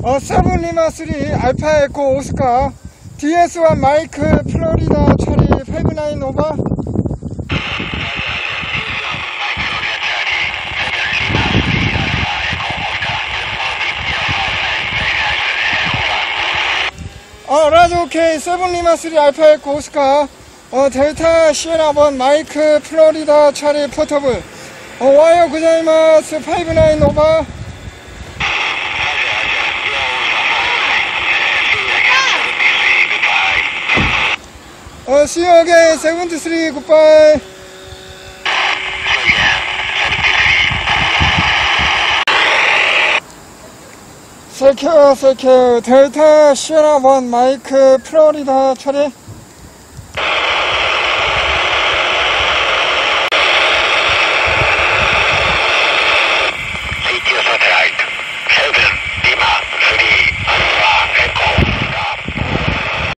세븐 리마 3 알파 에코 오스카 DS1 마이크 플로리다 차리 59 오버. 라디오 오케이 세븐 리마 3 알파 에코 오스카 델타 시에라 1 마이크 플로리다 차리 포터블 와이어 고자이마스 59 오버. See you again, 73, goodbye. Thank you, 델타 시에라 1 마이크 플로리다 차례